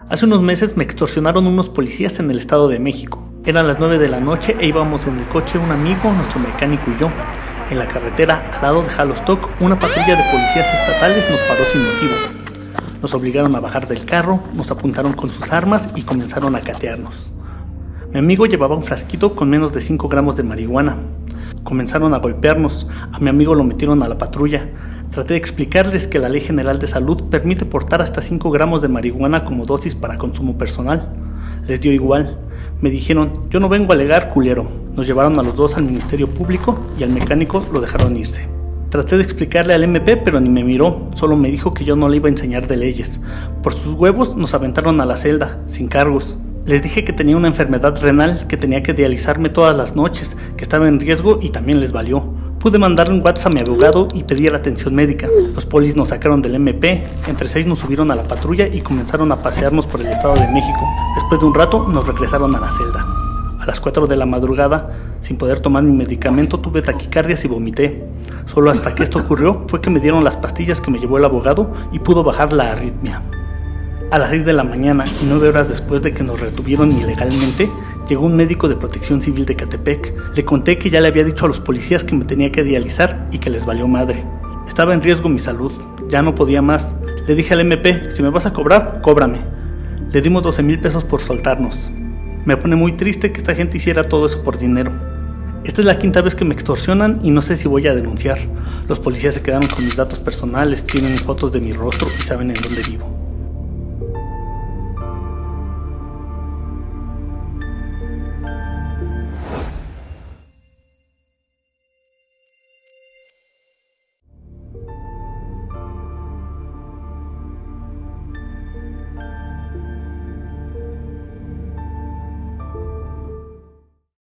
Hace unos meses me extorsionaron unos policías en el Estado de México. Eran las 9 de la noche e íbamos en el coche un amigo, nuestro mecánico y yo. En la carretera, al lado de Jalostoc, una patrulla de policías estatales nos paró sin motivo. Nos obligaron a bajar del carro, nos apuntaron con sus armas y comenzaron a catearnos. Mi amigo llevaba un frasquito con menos de 5 gramos de marihuana. Comenzaron a golpearnos, a mi amigo lo metieron a la patrulla. Traté de explicarles que la Ley General de Salud permite portar hasta 5 gramos de marihuana como dosis para consumo personal. Les dio igual. Me dijeron, yo no vengo a alegar, culero. Nos llevaron a los dos al Ministerio Público y al mecánico lo dejaron irse. Traté de explicarle al MP, pero ni me miró, solo me dijo que yo no le iba a enseñar de leyes. Por sus huevos nos aventaron a la celda, sin cargos. Les dije que tenía una enfermedad renal, que tenía que dializarme todas las noches, que estaba en riesgo y también les valió. Pude mandarle un WhatsApp a mi abogado y pedir la atención médica. Los polis nos sacaron del MP, entre 6 nos subieron a la patrulla y comenzaron a pasearnos por el Estado de México. Después de un rato nos regresaron a la celda. A las 4 de la madrugada, sin poder tomar mi medicamento, tuve taquicardias y vomité. Solo hasta que esto ocurrió fue que me dieron las pastillas que me llevó el abogado y pudo bajar la arritmia. A las 6 de la mañana y 9 horas después de que nos retuvieron ilegalmente, llegó un médico de Protección Civil de Catepec. Le conté que ya le había dicho a los policías que me tenía que dializar y que les valió madre. Estaba en riesgo mi salud, ya no podía más. Le dije al MP, si me vas a cobrar, cóbrame. Le dimos 12,000 pesos por soltarnos. Me pone muy triste que esta gente hiciera todo eso por dinero. Esta es la 5ª vez que me extorsionan y no sé si voy a denunciar. Los policías se quedaron con mis datos personales, tienen fotos de mi rostro y saben en dónde vivo.